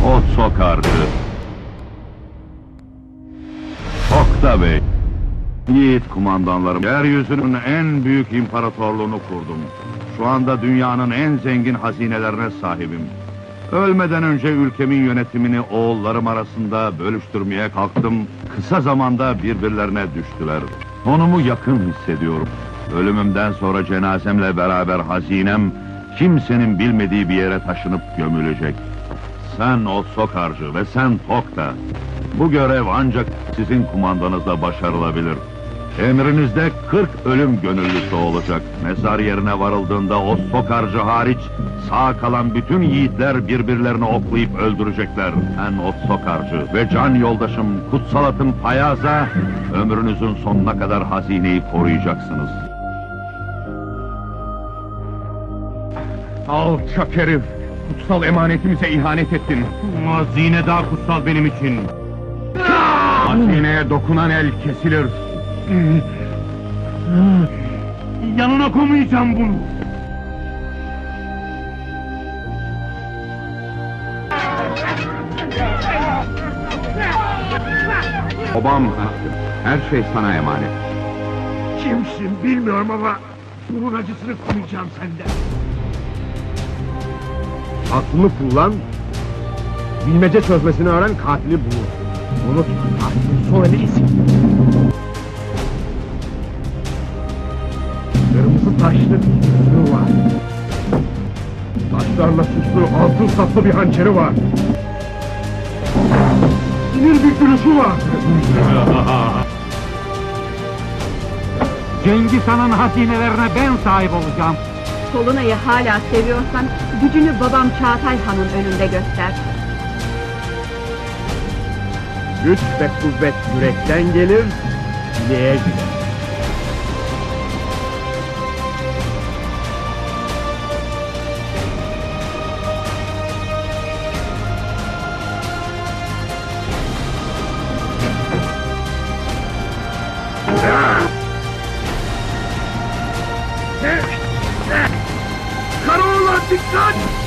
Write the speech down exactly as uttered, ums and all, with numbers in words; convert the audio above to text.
Ot sokardı. Tokta Bey. Yiğit kumandanlarım, yeryüzünün en büyük imparatorluğunu kurdum. Şu anda dünyanın en zengin hazinelerine sahibim. Ölmeden önce ülkemin yönetimini oğullarım arasında bölüştürmeye kalktım. Kısa zamanda birbirlerine düştüler. Sonumu yakın hissediyorum. Ölümümden sonra cenazemle beraber hazinem, kimsenin bilmediği bir yere taşınıp gömülecek. Sen Otsokarcı ve sen Tokta. Bu görev ancak sizin kumandanızla başarılabilir. Emrinizde kırk ölüm gönüllüsü olacak. Mezar yerine varıldığında Otsokarcı hariç sağ kalan bütün yiğitler birbirlerini oklayıp öldürecekler. Ben Otsokarcı ve can yoldaşım Kutsal Atım Payaza, ömrünüzün sonuna kadar hazineyi koruyacaksınız. Alçak herif! Kutsal emanetimize ihanet ettin. Hazine daha kutsal benim için. Hazineye dokunan el kesilir. Yanına koymayacağım bunu. Babam haklı. Her şey sana emanet. Kimsin bilmiyorum ama bunun acısını koyacağım senden. Aklını kullan. Bilmece çözmesini öğren, katili bulur. Unutma, katilin son eli isim. Kırmızı taşlı bir zırhı var. Taşlarla süslü altın saplı bir hançeri var. Sinir bir gülüşü var. Cengiz Han'ın hazinelerine ben sahip olacağım. Solunay'ı hala seviyorsan gücünü babam Çağatay Han'ın önünde göster. Güç ve kuvvet yürekten gelir, bileğe gider. Karaoğlan dikkat!